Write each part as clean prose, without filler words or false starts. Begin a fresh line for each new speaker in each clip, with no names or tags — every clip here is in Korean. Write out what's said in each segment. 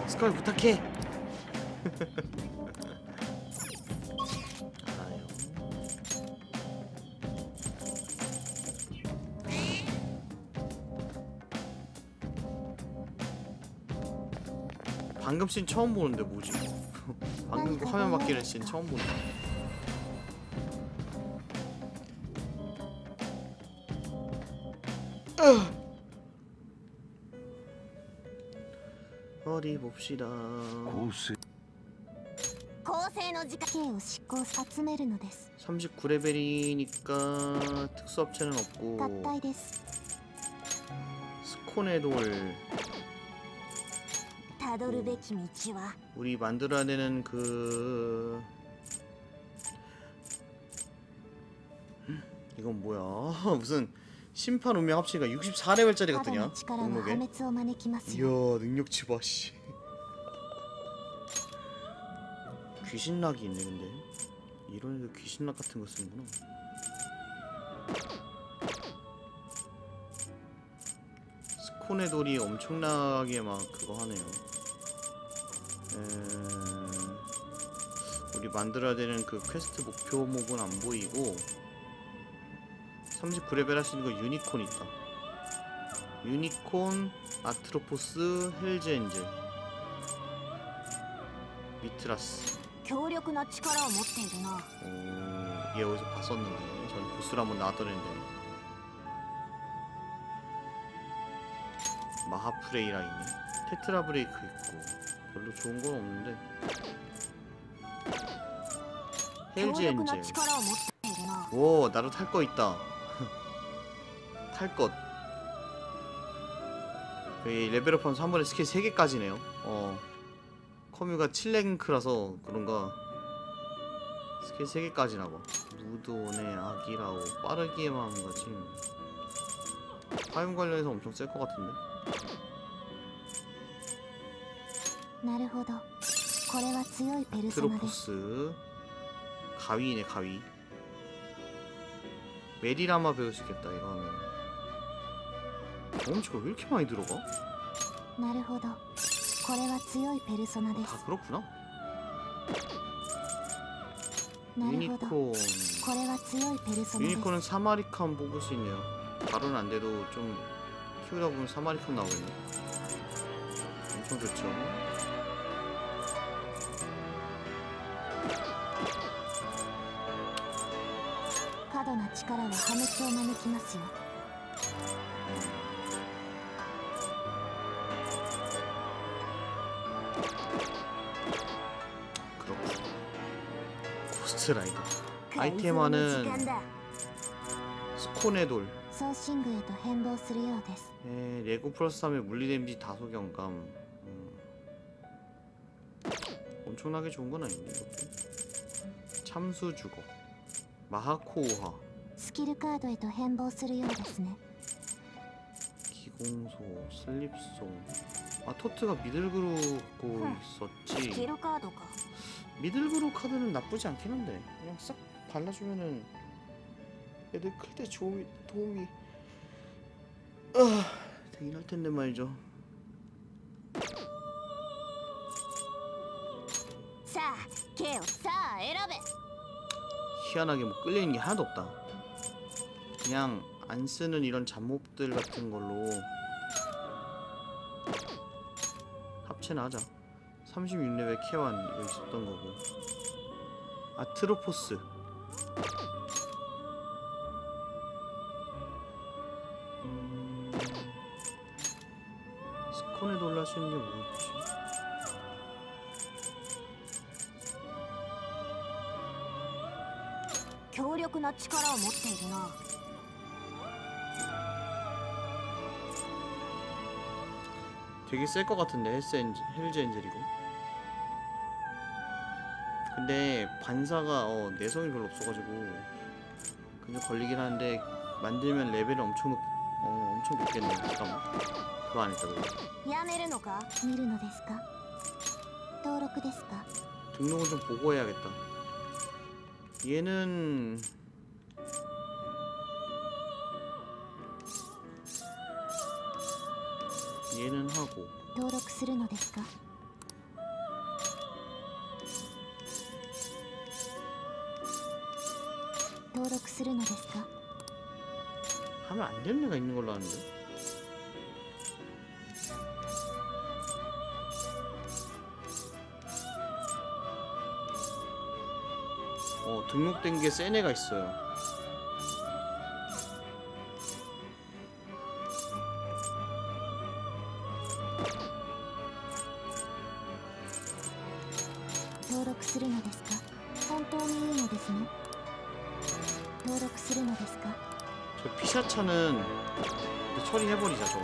스카이 부탁해. 알아요. 방금 씬 처음 보는데 뭐지? 방금 그 화면 바뀌는 씬 처음 보는데. 어디 봅시다. 39레벨이니까 특수 업체는 없고 스콘의 돌 우리 만들어야 되는 그 이건 뭐야? 무슨 심판 운명 합치가 64레벨짜리 같으냐? 목록에. 이야 능력치 봐 씨. 귀신락이 있네. 근데 이런 애들 귀신락 같은 거 쓰는구나. 스콘의 돌이 엄청나게 막 그거 하네요. 우리 만들어야 되는 그 퀘스트 목표 몹은 안 보이고 39레벨 할 수 있는 거 유니콘 있다. 유니콘, 아트로포스, 헬즈 엔젤, 미트라스. 오, 얘 어디서 봤었는데. 전 보스로 한번 나왔던 애인데. 마하프레이라 있네. 테트라 브레이크 있고 별로 좋은 건 없는데. 헬즈 엔젤. 오, 나도 탈 거 있다. 탈 것. 레벨업하면서 한 번에 스킬 3개까지네요. 커뮤가 7랭크라서 그런가 스킬 3개까지나봐. 무드온의 아기라오, 빠르기의 마음가짐. 화염 관련해서 엄청 셀 것 같은데. 트로포스 가위네. 가위. 메리라마 배울 수 있겠다 이거 하면. 경험치가 왜 이렇게 많이 들어가? 다 그렇구나. 유니콘. 유니콘은 사마리칸 뽑을 수 있네요. 바로는 안 돼도 좀 키우다 보면 사마리칸 나오겠네. 엄청 좋죠. 그렇군. 고스트라이더. 아이템화는 스콘의 돌. 레고 플러스 3의 물리 데미지 다소 경감. 엄청나게 좋은 건 아닌데 이것도. 참수 주거. 마하코우하. 기공소, 슬립송. 아, 토트가 미들그루고 있었지. 미들그루 카드는 나쁘지 않긴 한데 그냥 싹 발라주면은 애들 클 때 도움이 되긴 할 텐데 말이죠. 희한하게 뭐 끌리는 게 하나도 없다. 그냥 안 쓰는 이런 잡몹들 같은 걸로 합체나 하자. 36레벨 케완 이거 있었던 거고. 아트로포스. 스콘에 놀랄 수 있는 게 뭐였지? 되게 셀 것 같은데. 헬즈 엔젤이고. 근데 반사가 내성이 별로 없어가지고 그냥 걸리긴 하는데 만들면 레벨이 엄청 높겠네. 잠깐만. 그거 안 했다 그래. 등록을 좀 보고 해야겠다. 얘는 하고 하면 안 되는 애가 있는 걸로 아는데. 등록된 게 센 애가 있어요. 저 피샤차는 처리해버리자 저거.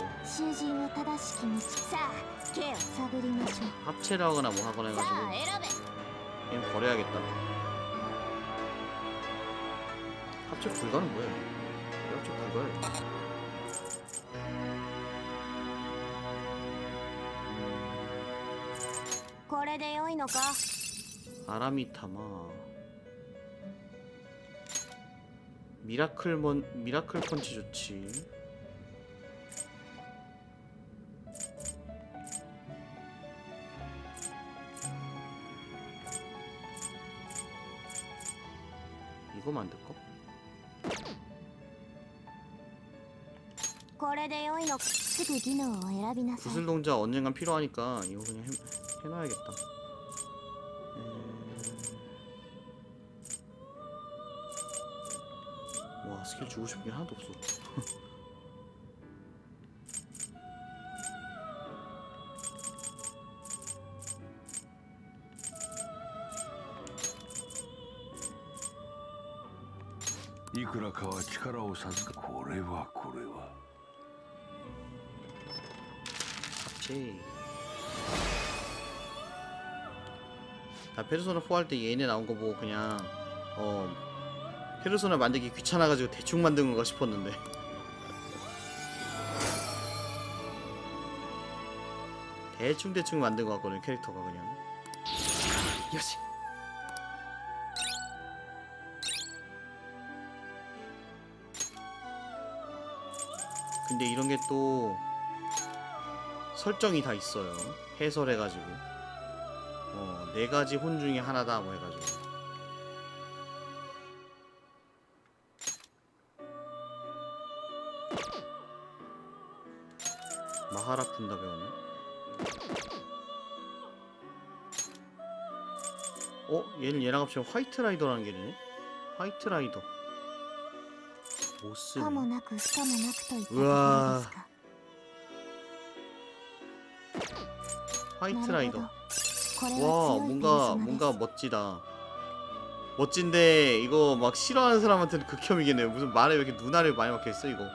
합체를 하거나 뭐 하거나 해가지고 얘는 버려야겠다. 합체 불가는 뭐예요? 합체 불가요. 아라미타마 미라클 펀치 좋지. 이거 만들까? 구슬 동작 언젠간 필요하니까 이거 그냥 해놔야겠다. 와, 스킬 주고 싶은 게 하나도 없어.
이쿠라카와力を授かこれは
합체. 나 페르소나 4 할 때 얘네 나온 거 보고 그냥 페르소나 만들기 귀찮아가지고 대충 만든 건가 싶었는데 대충 만든 거 같거든 캐릭터가 그냥. 요시. 근데 이런 게 또 설정이 다 있어요. 해설해가지고 4가지 혼 중에 하나다 뭐 해가지고. 마하라쿤다 배웠네. 얘랑 합치면 화이트 라이더라는 게 되네. 화이트 라이더. 못쓰네. 우와. 화이트 라이더. 와, 뭔가 멋지다. 멋진데 이거 막 싫어하는 사람한테는 극혐이겠네요. 무슨 말에 왜 이렇게 눈알이 많이 박혀있어 이거.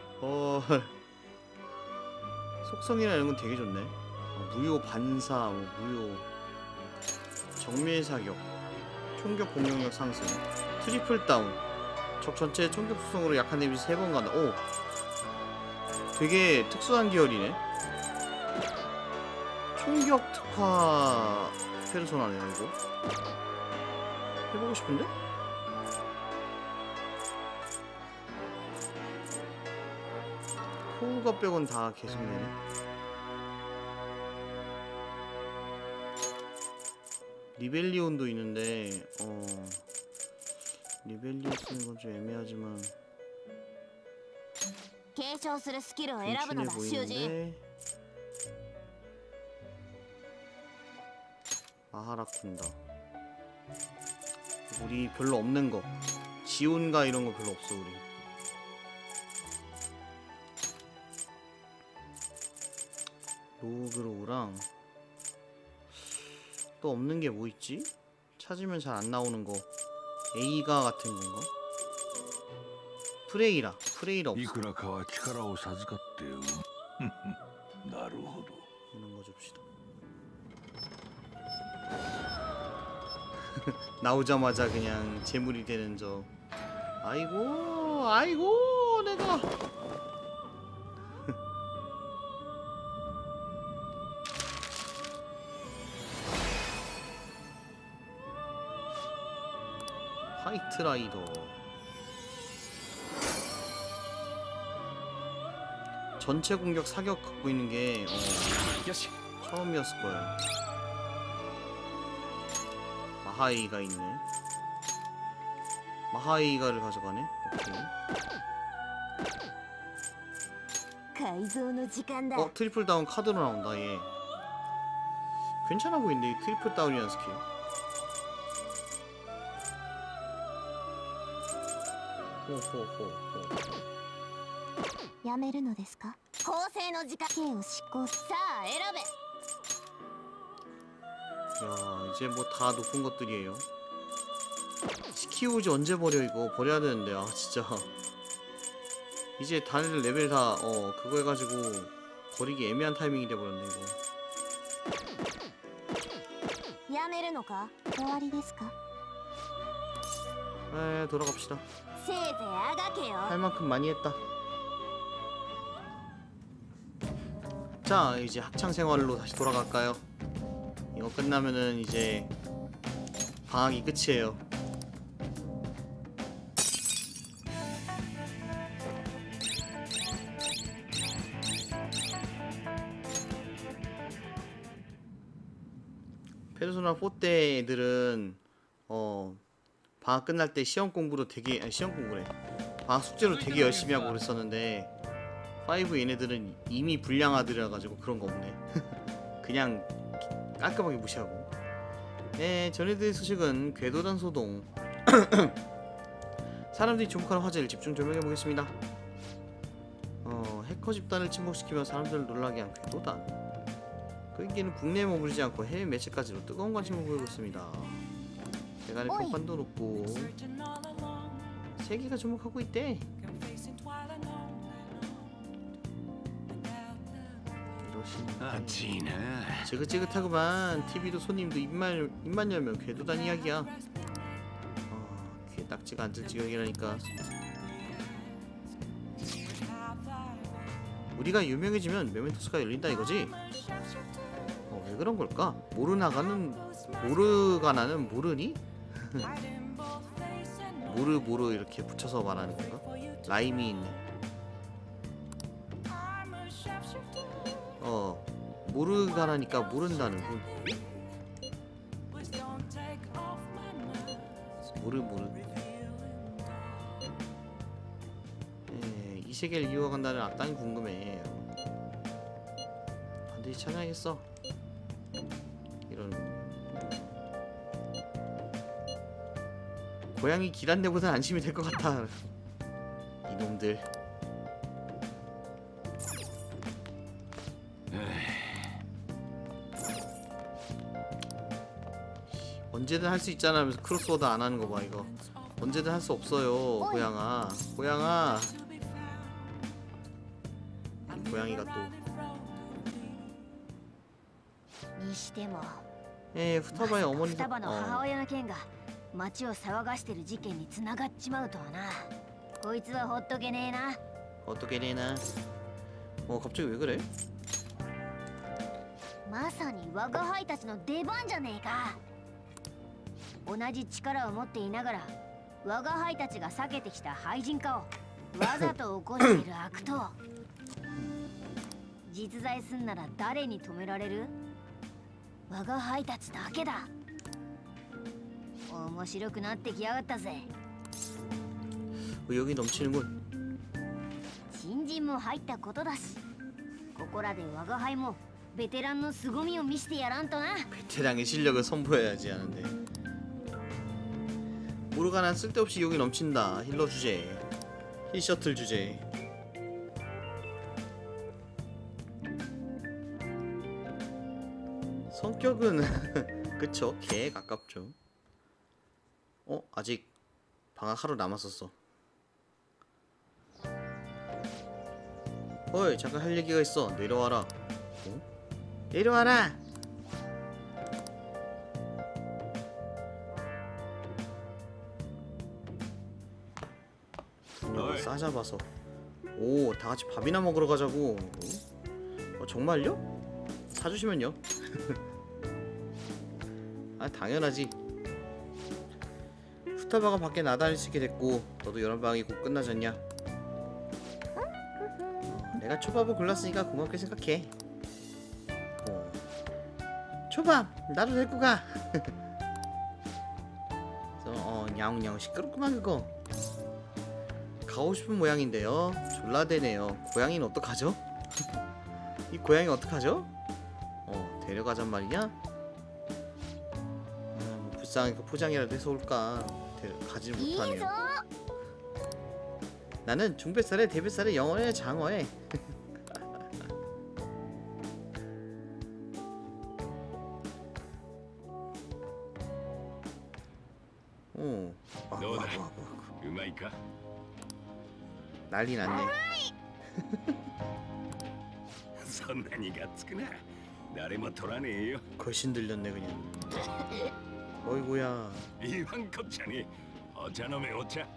속성이나 이런 건 되게 좋네. 무효 반사, 무효 정밀 사격, 총격 공격력 상승, 트리플 다운, 적 전체 총격 속성으로 약한 데미지 3번 간다. 오, 되게 특수한 계열이네. 총격 특화 페르소나네 이거. 해보고 싶은데? 코우가 빼곤 다 계속되네. 리벨리온도 있는데 리벨리온 쓰는 건 좀 애매하지만 괜찮해 보이는데. 마하라쿤다. 우리 별로 없는 거 지온가 이런 거 별로 없어 우리. 로그로우랑 또 없는 게 뭐 있지? 찾으면 잘 안 나오는 거. 에이가 같은 건가? 프레이라 없어.
이쿠라카와 力を授かってよ。なるほど。
이런 거 줍시다. 나오자마자 그냥 재물이 되는 저. 아이고 내가. 화이트 라이더. 전체 공격 사격 갖고 있는 게 처음이었을 거예요. 마하이가 있네. 마하이가를 가져가네. 오케이.
改造の時間だ。
트리플 다운 카드로 나온다 얘. 괜찮아 보이는데 이 트리플 다운이라는 스킬. 호호호호.
やめるのですか。構成の時間。刑を執行。さあ選べ。
야 이제 뭐 다 높은 것들이에요. 스키우즈 언제 버려 이거 버려야 되는데 아 진짜 이제 다른 레벨 다 그거 해가지고 버리기 애매한 타이밍이 돼버렸네 이거.
やめるのか。終わりですか。
돌아갑시다.
せいぜいあがけよ。
할 만큼 많이 했다. 자 이제 학창 생활로 다시 돌아갈까요? 이거 끝나면은 이제 방학이 끝이에요. 페르소나 4 때 애들은 방학 끝날 때 시험 공부로 되게 시험 공부래. 방학 숙제로 되게 열심히 하고 그랬었는데 5 얘네들은 이미 불량아들이라 가지고 그런 거 없네. 그냥 깔끔하게 무시하고. 네, 전해드릴 소식은 궤도단 소동. 사람들이 주목하는 화제를 집중 조명해 보겠습니다. 해커 집단을 침묵시키며 사람들을 놀라게 한 궤도단. 그 인기는 국내에 머무르지 않고 해외 매체까지로 뜨거운 관심을 보이고 있습니다. 대간의 평판도 높고 세계가 주목하고 있대. 지긋지긋하구만. TV도 손님도 입만 열면 궤도단 이야기야. 귀에 딱지가 앉을 지경이라니까. 우리가 유명해지면 메멘토스가 열린다 이거지? 왜 그런 걸까? 모르가나는 모르니? 모르 이렇게 붙여서 말하는 건가? 라임이 있네. 모르가나니까 모른다는 군. 모르. 이 세계를 이어간다는 악당이 궁금해. 반드시 찾아야겠어. 이런 고양이 길 안내보단 안심이 될 것 같아. 이놈들. 언제든 할 수 있잖아 하면서 크로스워드 안 하는 거 봐 이거. 언제든 할 수 없어요 고양아. 고양아. 고양이가 또. 후타바의 어머니도
双葉の母親の件が町を騒がしてる事件に繋がっちまうとはな。こいつはほっとけねえな。
어떻게 되나? 갑자기 왜 그래?
まさに我が輩たちの出番じゃねえか。同じ力を持っていながら我が輩たちが避けてきた廃人化をわざと起こしている悪党。実在すんなら誰に止められる？我が輩たちだけだ。面白くなってきやがったぜ。
의욕이 넘치는군.
新人も入ったことだし、ここらで我が輩もベテランの凄みを見せてやらんとな。
베테랑의 실력을 선보여야지 하는데. 모르가난 쓸데없이 욕이 넘친다. 힐러 주제, 힐 셔틀 주제. 성격은 그쵸, 개에 가깝죠. 아직 방학 하루 남았었어. 어이, 잠깐 할 얘기가 있어. 내려와라. 내려와라. 싸잡아서. 오, 다같이 밥이나 먹으러 가자고. 정말요? 사주시면요. 아, 당연하지. 후타바가 밖에 나다닐 수 있게 됐고 너도 여름방학이 곧 끝나잖냐. 내가 초밥을 골랐으니까 고맙게 생각해. 초밥! 나도 데리고 가! 그래서 야옹야옹 시끄럽구만 그거. 가고 싶은 모양인데요. 졸라대네요. 고양이는 어떡하죠? 이 고양이 어떡하죠? 데려가잔 말이냐? 뭐 불쌍하니까 포장이라도 해서 올까? 가지 못하네요. 나는 중뱃살에 대뱃살에 영어에 장어에. 오.
どうだうまいか
난리 났네.
そんなにがっつくな誰も取らねえよ
거신 들렸네 그냥. 어이구야.
言わんこっちゃねお茶飲めお茶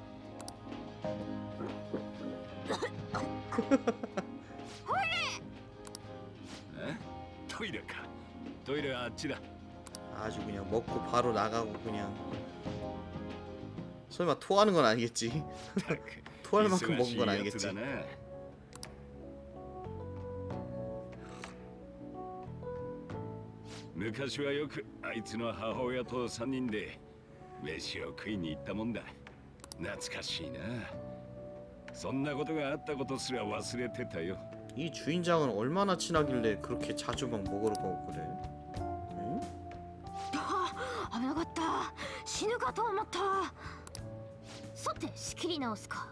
トイレかトイレはあっちだ
아주 그냥 먹고 바로 나가고 그냥. 설마 토하는 건 아니겠지? 토할 만큼 먹은 건 아니겠지?
昔はよくあいつの母親と3人で飯を食いに行ったもんだ懐かしいなそんなことがあったことすら忘れてたよ
이 주인장은 얼마나 친하길래 그렇게 자주 막 먹으러 가고 그래? 응?
危なかった。死ぬかと思った。さて仕切り直すか。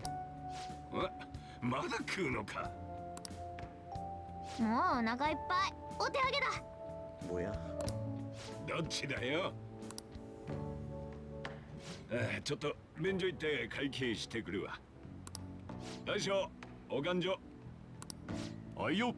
まだ食うのか
もうお腹いっぱい。お手上げだ。
뭐야?
どっちだよちょっと便所行って会計してくるわ大将お勘定はいよ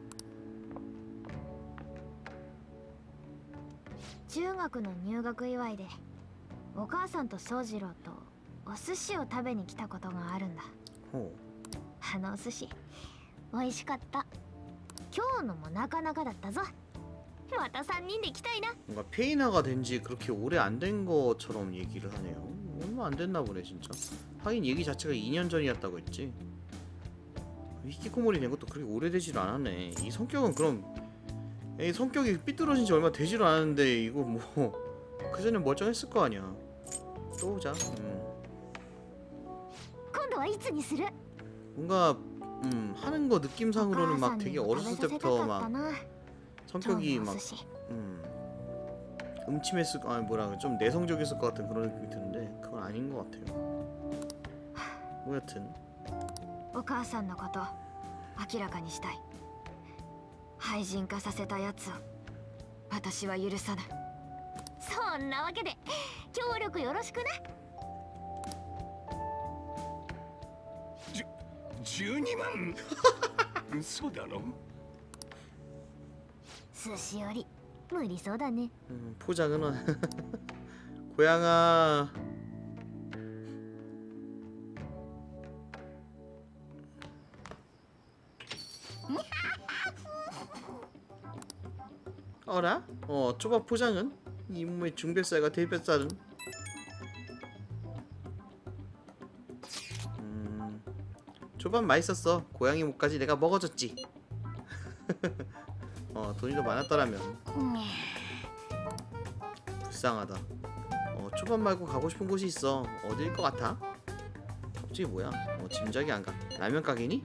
中学の入学祝いでお母さんと宗次郎とお寿司を食べに来たことがあるんだ
호.
あのお寿司美味しかった今日のもなかなかだったぞまた3人で行きたいな
뭔가 페이나가 된 지 그렇게 오래 안 된 것처럼 얘기를 하네요. 얼마 안 됐나 보네 진짜. 하긴 얘기 자체가 2년 전이었다고 했지. 히키코모리 된 것도 그렇게 오래되지도 않았네. 이 성격은 그럼 이 성격이 삐뚤어진 지 얼마 되지도 않았는데 이거 뭐 그전에 멀쩡했을 거 아니야. 또 오자.
今度はいつにする
뭔가 하는 거 느낌상으로는 막 되게 어렸을 때부터 막 성격이 막 음침했을 아니 뭐라 좀 내성적이었을 것 같은 그런 느낌이 드는데 그건 아닌 것 같아요. 뭐 여튼
お母さんのこと明らかにしたい廃人化させたやつを私は許さぬそんなわけで協力よろしくな
12万嘘だろ
寿司より無理そうだね
포장은 고양아 어라? 초밥 포장은? 이 몸의 중뱃살과 대뱃살은? 초밥 맛있었어. 고양이 목까지 내가 먹어줬지. 돈이 더 많았더라면. 불쌍하다. 초밥 말고 가고 싶은 곳이 있어. 어디일 것 같아? 갑자기 뭐야? 짐작이 안 가. 라면 가게니?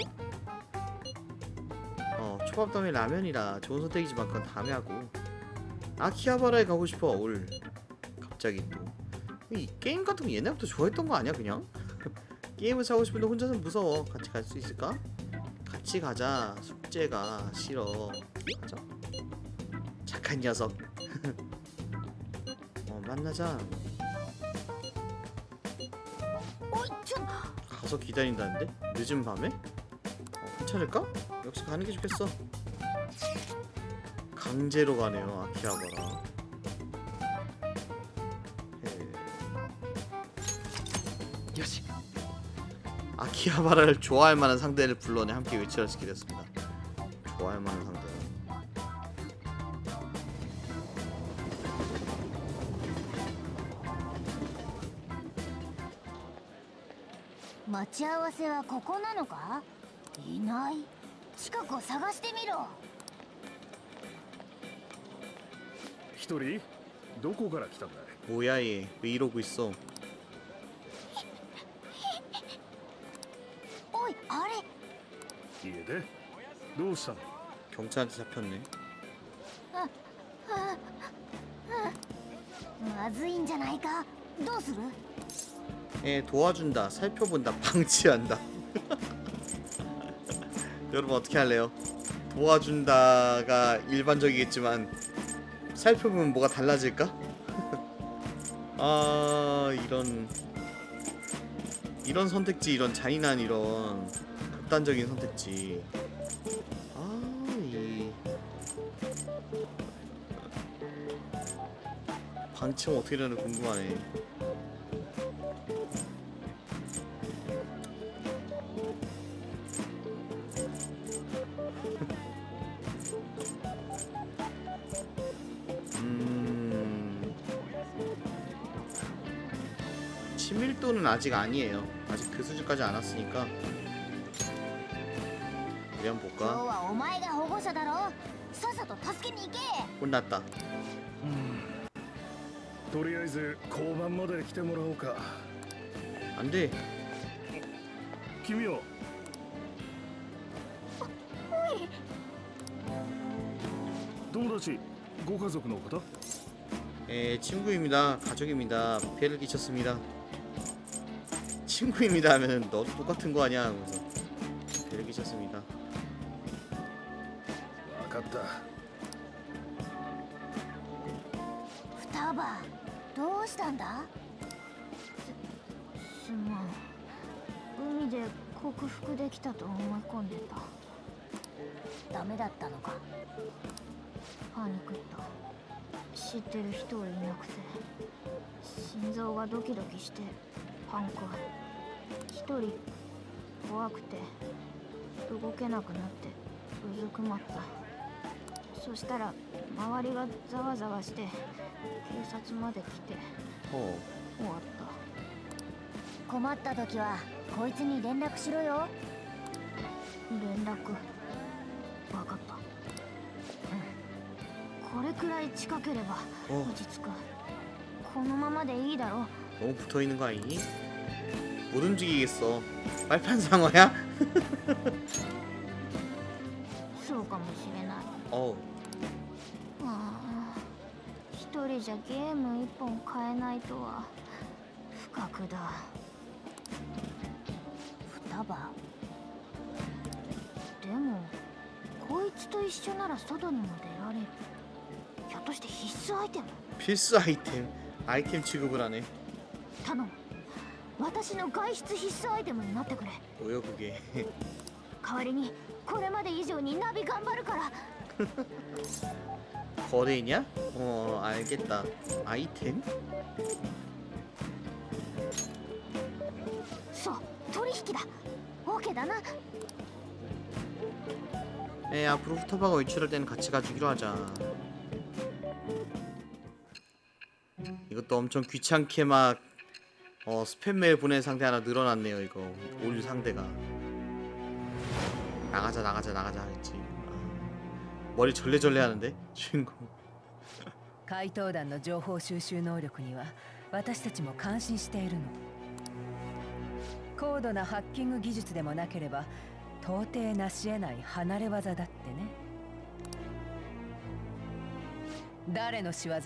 초밥 다음에 라면이라 좋은 선택이지만 그건 다음에 하고. 아키하바라에 가고 싶어. 올. 갑자기 또. 이 게임 같은 거 옛날부터 좋아했던 거 아니야 그냥? 게임을 사고 싶은데 혼자서 무서워. 같이 갈 수 있을까? 같이 가자. 숙제가 싫어. 가자. 착한 녀석. 만나자. 가서 기다린다는데? 늦은 밤에? 괜찮을까? 역시 가는 게 좋겠어. 강제로 가네요. 아키하바라.
요시.
아키하바라를 좋아할 만한 상대를 불러내 함께 외출을 시키렸습니다. 좋아할 만한 상대.
待ち合わせはここなのかいない近くを探してみろ
一人どこから来たんだい？
뭐야 얘? 왜 이러고 있어?
おいあれ。
家でどうしたの？
경찰한테 잡혔네.
まずいんじゃないか。どうする？
도와준다, 살펴본다, 방치한다. 여러분 어떻게 할래요? 도와준다가 일반적이겠지만 살펴보면 뭐가 달라질까? 아 이런 선택지, 이런 잔인한 이런 극단적인 선택지. 이 방치면 어떻게 되는지 궁금하네. 친밀도는 아직 아니에요. 아직 그 수준까지 안 왔으니까. 우리 한번
今日
볼까?
はお前が保護者だろ。さっさと助けに行け。
혼났다.
とりあえず交番まで来てもらおうか。
안 돼.
君は友達、ご家族の方？
친구입니다. 가족입니다. 피해를 끼쳤습니다. 친구입니다 하면은 너도 똑같은 거 아니야? 그래서 피해를 끼쳤습니다.
分かった。
双葉、どうしたんだ？すまん。海で克服できたと思い込んでた。ダメだったのか。パニックった。知ってる人いなくて、心臓がドキドキしてパンク。一人怖くて動けなくなってうずくまった。そしたら周りがざわざわして警察まで来て終わった。困った時はこいつに連絡しろよ。連絡。分かった。これくらい近ければ落ち着く。このままでいいだろ。
너무 붙어있는 거 아니니? 못 움직이겠어. 빨판상어야?
そうかもしれない。
어우.
一人じゃゲーム一本買えないとは不覚だ。双葉。でもこいつと一緒なら外にも出られる。ひょっとして必須アイテム？
필수 아이템 취급을 하네.
頼む。私の外出必須アイテムになってくれ。
뭐요 그게?
代わりにこれまで以上にナビ頑張るから。
거래냐? 알겠다. 아이템?
そう、取引だ。OKだな。
앞으로 후터바가 외출할 때는 같이 가주기로 하자. 이것도 엄청 귀찮게 막 스팸 메일 보낸 상대 하나 늘어났네요. 이거 올 상대가. 나가자 했지. 머리 절레절레 하는데 주인공.
怪盗団の情報収集能力には私たちも感心しているの。高度なハッキング技術でもなければ到底成し得ない離れ技だってね。誰の仕業？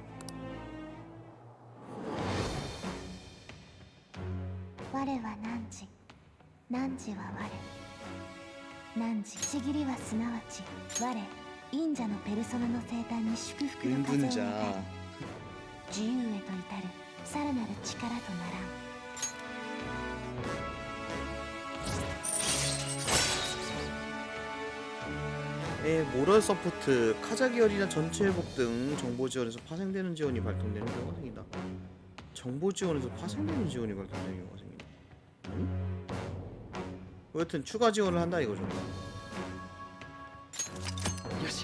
我は汝、汝は我。汝、ちぎりはすなわち我、忍者のペルソナの生誕に祝福の風を与える。自由へと至るさらなる力とならん。
모럴 서포트, 카자 계열이나 전체 회복 등 정보 지원에서 파생되는 지원이 발동되는 경우가 생긴다. 정보 지원에서 파생되는 지원이 발동되는 경우가 생긴다. 응? 여하튼 추가 지원을 한다 이거죠.
요시.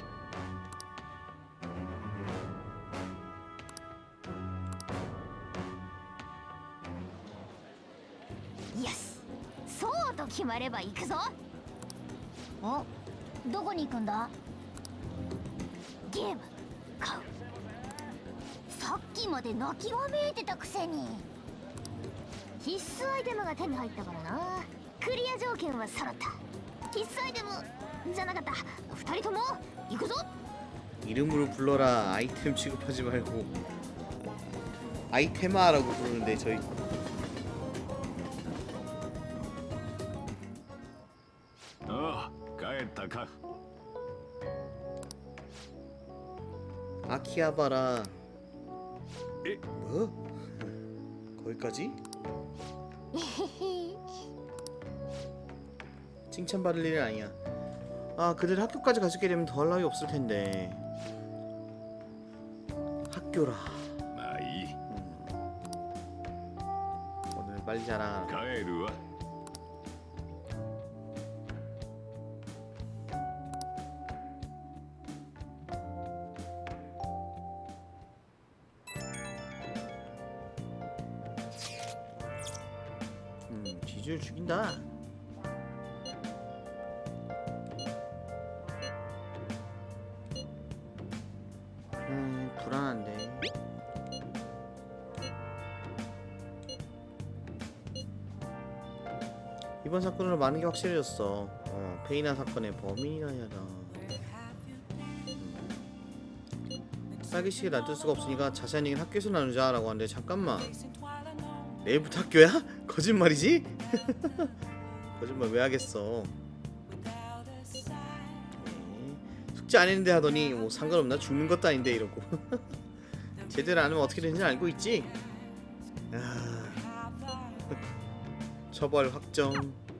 예스! そうと決まれば行くぞ。お、どこに行くんだ？ゲーム買う。 きまで泣きわめいてたくせに。必須アイテムが手に入ったからな。クリア条件は揃った。必須アイテムじゃなかった。二人とも行くぞ。
이름으로 불러라. 아이템 취급하지 말고 아이템아라고 부르는데 저희 아키하바라. 뭐? 거기까지? 칭찬받을 일은 아니야. 아, 그들 학교까지 가지게 되면 더할 나위 없을 텐데. 학교라. 오늘 빨리 자라. 지주를 죽인다. 불안한데. 이번 사건으로 많은 게 확실해졌어. 페이나 사건의 범인이라야다. 딸기식에 놔둘 수가 없으니까 자세한 얘기는 학교에서 나누자라고 하는데 잠깐만. 내일부터 학교야? 거짓말이지? 거짓말 왜 하겠어. 숙제 안 했는데 하더니 뭐 상관없나? 죽는 것도 아닌데 이러고. 제대로 안 하면 어떻게 되는지 알고 있지? 처벌 확정.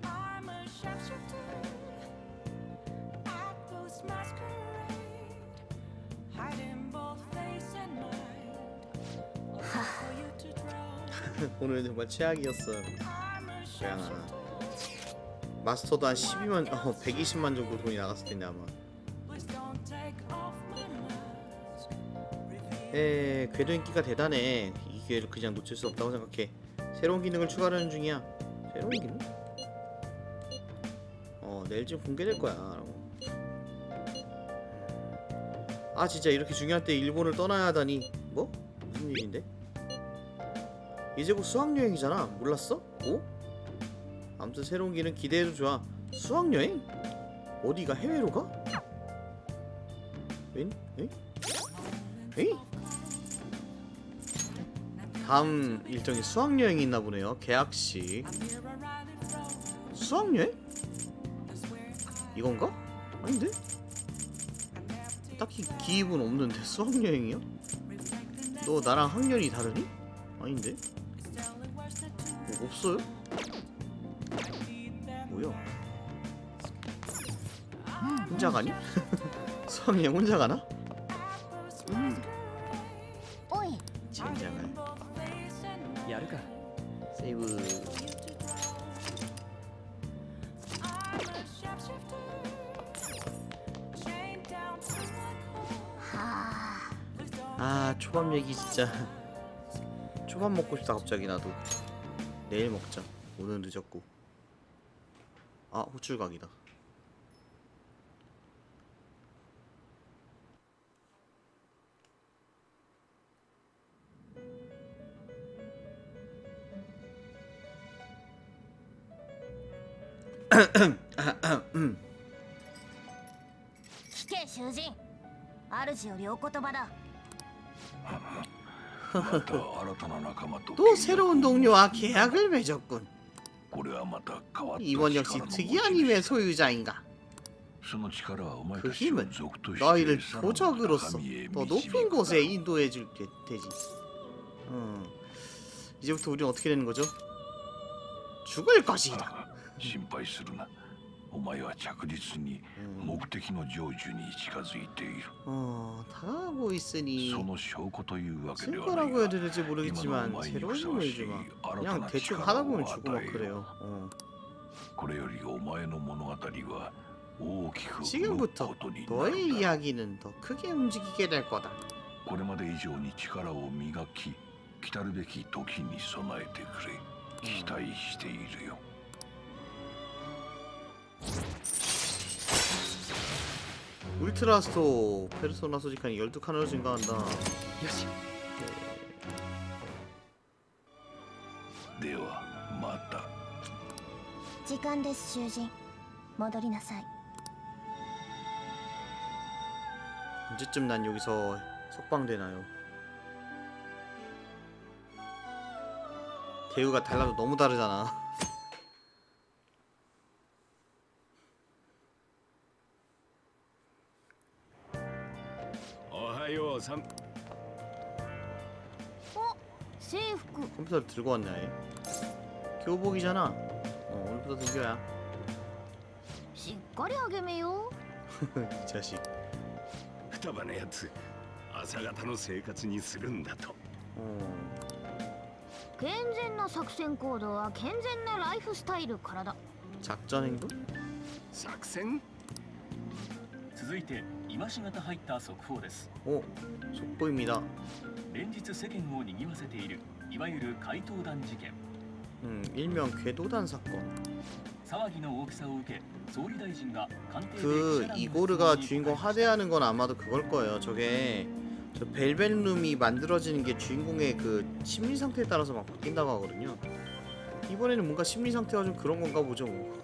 오늘 정말 최악이었어. 고양아. 마스터도 한 12만, 120만 정도 돈이 나갔을 텐데 아마. 궤도 인기가 대단해. 이 기회를 그냥 놓칠 수 없다고 생각해. 새로운 기능을 추가하는 중이야. 새로운 기능? 내일쯤 공개될 거야. 아 진짜 이렇게 중요할 때 일본을 떠나야 하다니. 뭐? 무슨 일인데? 이제 곧 수학여행이잖아. 몰랐어? 오? 아무튼 새로운 기능 기대해도 좋아. 수학여행? 어디가? 해외로 가? 웬? 에이? 에이? 다음 일정이 수학여행이 있나 보네요. 계약식. 수학여행? 이건가? 아닌데? 딱히 기입은 없는데 수학여행이야? 너 나랑 학년이 다르니? 아닌데? 없어요? 뭐야? 혼자 가니? 수학여행 혼자 가나?
오이.
젠장을. 세이브. 아 초밥 얘기 진짜. 초밥 먹고 싶다 갑자기 나도. 내일 먹자. 오늘 늦었고. 아 호출각이다.
聞け囚人。主よりお言葉だ。
또 새로운 동료와 계약을 맺었군. 이번 역시 특이한 힘의 소유자인가? 그 힘은 너희를 도적으로서 더 높은 곳에 인도해줄 테지. 이제부터 우리는 어떻게 되는 거죠? 죽을 것이다. 다가가고 있으니 증거라고 해야 될지 모르겠지만 새로운 힘을 주마. 그냥 대충 하다 보면 주고 막 그래요. 지금부터 너의 이야기는 더 크게 움직이게 될 거다. 울트라스토 페르소나 소지칸이 12칸으로 증가한다. 네.
時間です囚人。戻りなさい。
언제쯤 난 여기서 석방되나요? 대우가 달라도 너무 다르잖아.
おはようさん。
制服。
컴퓨터를 들고 왔네. 아예. 교복이잖아. 오늘부터 등교야.
しっかりあげめよ。
이 자식.
双葉のやつ、朝方の生活にするんだと。
健全な作戦行動は健全なライフスタイルからだ。
작전 행동?
作戦？
続いて今しがた入った速報です。
오, 속보입니다.
連日世間を賑わせているいわゆる怪盗団事件。
일명 궤도단 사건.
騒ぎの大きさを受け総理大臣が官邸で
그 이고르가 주인공 하대하는 건 아마도 그걸 거예요. 저게 저 벨벳룸이 만들어지는 게 주인공의 그 심리 상태에 따라서 막 바뀐다고 하거든요. 이번에는 뭔가 심리 상태가 좀 그런 건가 보죠. 뭐.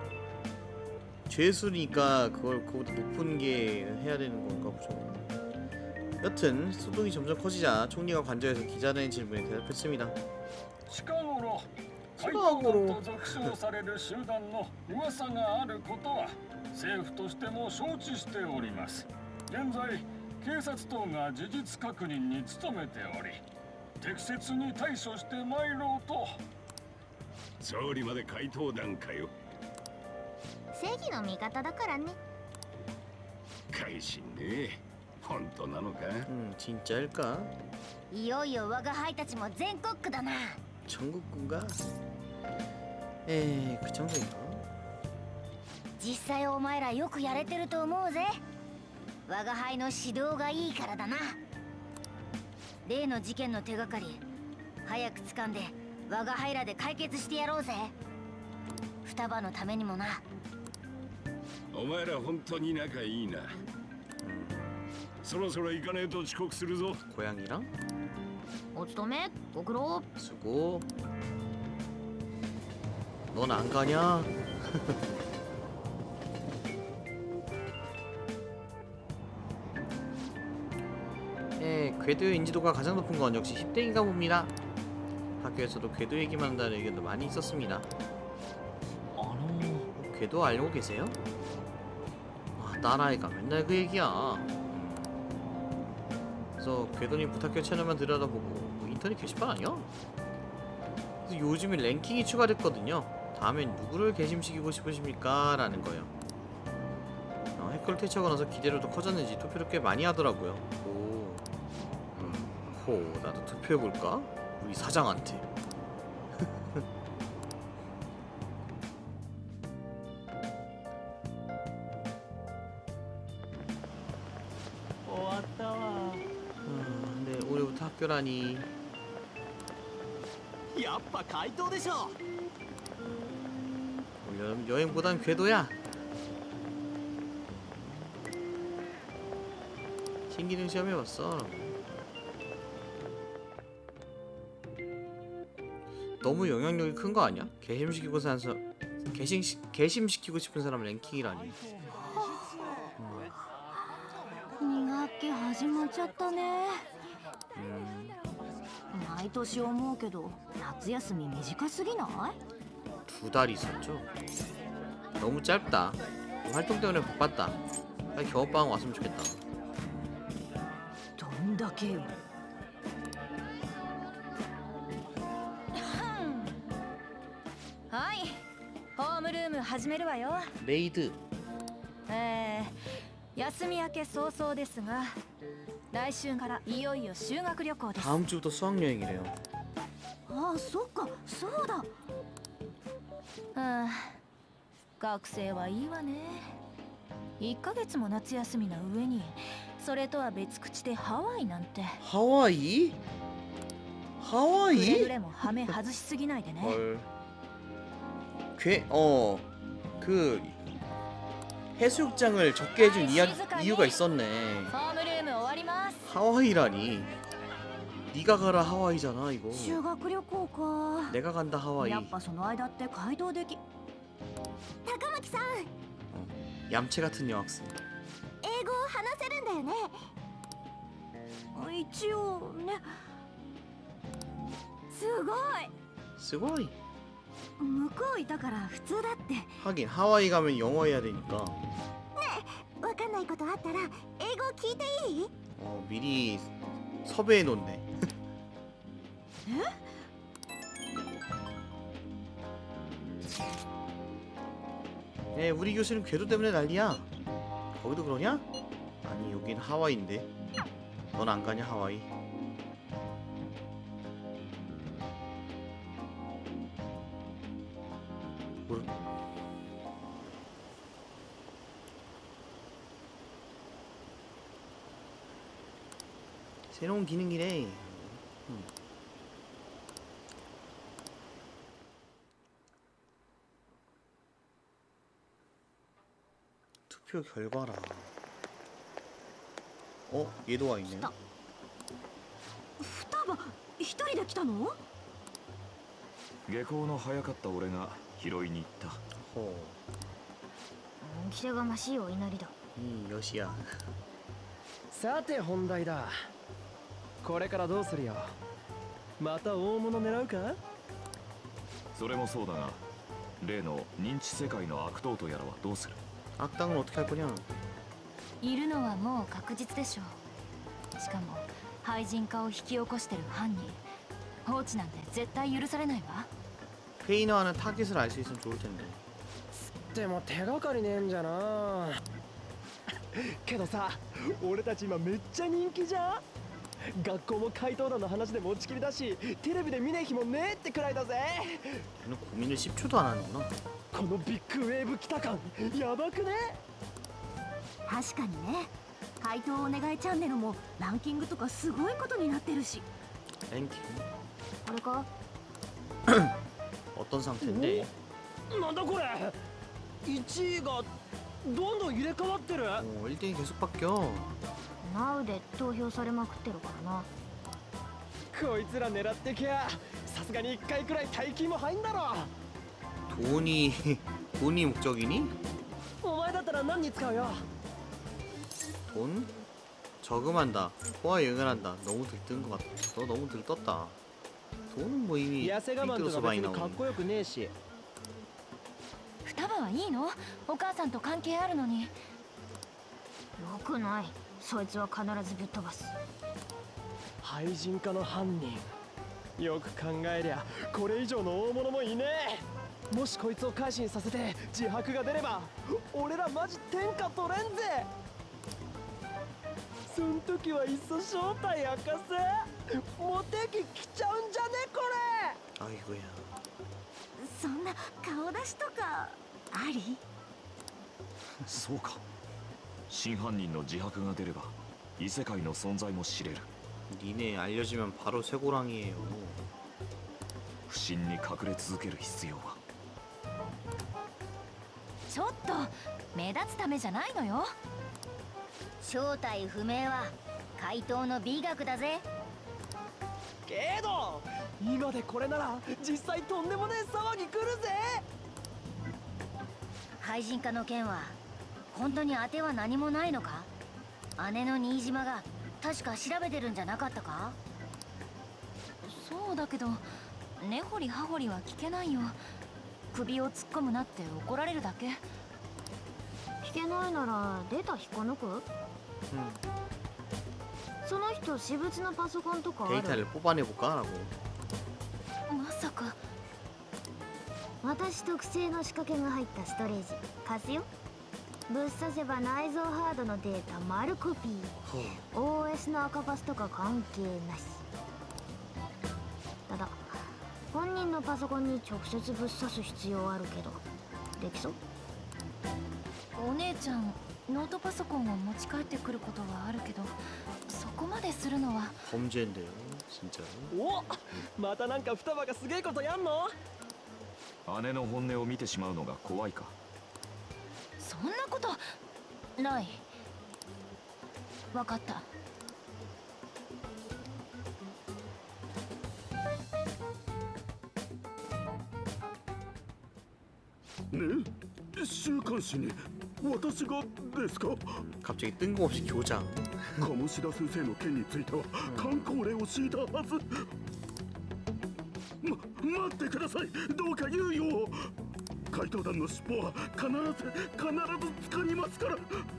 죄수니까 그거보다 높은 게 해야 되는 건가 보죠. 여튼 소동이 점점 커지자 총리가 관저에서 기자단의 질문에 대답했습니다.
近頃
近
怪盗
頃
団と俗称される集団の噂があることは政府としても承知しております。現在警察等が事実確認に努めており、適切に対処してまいろうと。
総理まで怪盗団かよ。
正義の味方だからね。
改心ね。本当なのか？
진짜일까?
いよいよ我が輩たちも全国区だな。
전국군가? 에이, 그 정도인가?
実際お前らよくやれてると思うぜ。我が輩の指導がいいからだな。例の事件の手がかり早く掴んで我が輩らで解決してやろうぜ。双葉のためにもな。
お前ら本当に仲いいな。そろそろ行かねえと遅刻するぞ。
고양이랑
お勤めご苦労。
수고. 넌 안 가냐? 예, 궤도의 인지도가 가장 높은 건 역시 10대인가 봅니다. 학교에서도 궤도 얘기만 한다는 의견도 많이 있었습니다. 궤도 알고 계세요? 아, 딸아이가 맨날 그 얘기야. 그래서 궤도님 부탁해 채널만 들여다보고 뭐 인터넷 게시판 아니야? 그래서 요즘에 랭킹이 추가됐거든요. 다음엔 누구를 개심시키고 싶으십니까? 라는 거예요. 해커를 퇴치하고 나서 기대로도 커졌는지 투표를 꽤 많이 하더라고요. 오, 호, 나도 투표해볼까? 우리 사장한테. 네, 올해부터 학교라니.
やっぱ怪盗でしょ。
올여름 여행보단 궤도야. 신기능 시험해봤어. 너무 영향력이 큰 거 아니야? 개심시키고 사는 사람, 개심시키고 싶은 사람 랭킹이라니.
2学期始まっちゃったね。毎年思うけど夏休み短すぎない？
2달 있었죠? 너무 짧다. 활동 때문에 바빴다. 빨리 겨울방학 왔으면 좋겠다.
どんだけよ。はい、ホームルーム始めるわよ。
레이드.
休み明け早々ですが、来週からいよいよ修学旅行です。
다음 주부터 수학여행이래요.
ああ、そっか、そうだ。
学生はいいわね。1ヶ月も夏休みな上に、それとは別口でハワイなんて。
하와이?
くれ
하와이?
ぐれもハメ外しすぎないでね。
헐. 그 해수욕장을 적게 해준 이유가 있었네.
ホームルーム終わります。
하와이라니. 네가 가라 하와이잖아 이거.
修学旅行か。
내가 간다 하와이.
やっぱその間って街道でき。 さん
얌체 같은 여학생.
英語を話せるんだよね。
一応ね。
すごい。
스고이.
向こういたから普通だって。
하긴 하와이 가면 영어 해야 되니까.
わかんないことあったら英語聞いていい？
미리 섭외해 놓네. 네, 우리 교수는 궤도 때문에 난리야. 거기도 그러냐? 아니, 여긴 하와이인데. 넌 안 가냐, 하와이? 뭘? 새로운 기능이래. 투표 결과라. 얘도 와 있네.
双葉一人で来たの？
下校の早かった俺が拾いに行った。
호.
気せがましいお祈りだ。
여시야.
さて本題だ。これからどうするよ。また大物狙うか？
それもそうだが、例の認知世界の悪党とやらはどうする？
악당은 어떻게 할 거냐?
いるのはもう確実でしょう。しかも廃人化を引き起こしてる犯人、放置なんて絶対許されないわ。
페이너하는 타겟을 알 수 있으면 좋을 텐데.
でも手がかりねえんじゃな。けどさ、俺たち今めっちゃ人気じゃん。学校も怪盗団の話で持ちきりだし、テレビで見ねえ日もねえってくらいだぜ。
얘는 고민을 10초도 안 하는구나.
このビッグウェーブ来た感やばくね？
確かにね。怪盗お願いチャンネルもランキングとかすごいことになってるし。
랭킹.
これか？
어떤 상태인데?
なんだこれ。1位がどんどん入れ替わってる。
1등이 계속 바뀌어.
ナウで投票されまくってるからな。
こいつら狙ってきゃさすがに1回くらい大金も入んだろ。
돈이 목적이니?
お前だったら何に使うよ。
돈? 저금한다. 호화 여행한다. 너무 들뜬 것 같아. 너 너무 들떴다. 돈은 뭐 이미
痩せ我慢と
빅교수
か
많이
別にかっ
나오는데.
こよくねえし。
双葉はいいの？お母さんと関係あるのに。
よくない。そいつは必ずぶっ飛ばす。
廃人化の犯人。よく考えりゃこれ以上の大物もいねえ。もしこいつを改心させて自白が出れば俺らマジ天下取れんぜ。そん時はいっそ正体明かせ。モテ期来ちゃうんじゃねこれ。
아이고야.
そんな顔出しとかあり？
そうか。真犯人の自白が出れば異世界の存在も知れる。
니네 알려지면 바로 쇠고랑이에요.
不審に隠れ続ける必要は。
ちょっと目立つためじゃないのよ。
正体不明は怪盗の美学だぜ。
けど今でこれなら実際とんでもねえ騒ぎ来るぜ。
廃人化の件は本当に当ては何もないのか？姉の新島が確か調べてるんじゃなかったか？
そうだけど根掘り葉掘りは聞けないよ。首を突っ込むなって怒られるだけ。
聞けないならデータ引か抜く？その人私物のパソコンとかある？
데이터를 뽑아내볼까라고.
まさか。
私特製の仕掛けが入ったストレージ貸すよ。ぶっ刺せば内蔵ハードのデータ丸コピー。 OS の赤パスとか関係なし。ただ本人のパソコンに直接ぶっ刺す必要あるけどできそう？
お姉ちゃんノートパソコンを持ち帰ってくることはあるけど、そこまでするのは。
범죄인데요, 진짜로.
お、またなんか双葉がすげえことやんの？
姉の本音を見てしまうのが怖いか。
そんなことない。わかった。
週刊誌に私がですか？
갑자기 뜬금없이 교장.
鴨志田先生の件については観光令を敷いたはず。待ってください。どうか猶予を。怪盗団の尻尾は必ず掴みますから。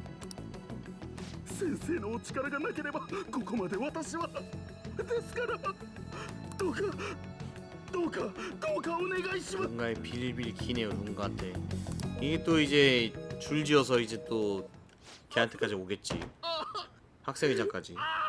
先生のお力がなければここまで私は。ですからどうかお願いします。
뭔가에 비릴비릴 기네요 누군가한테. 이게 또 이제 줄지어서 이제 또 걔한테까지 오겠지. 학생회장까지.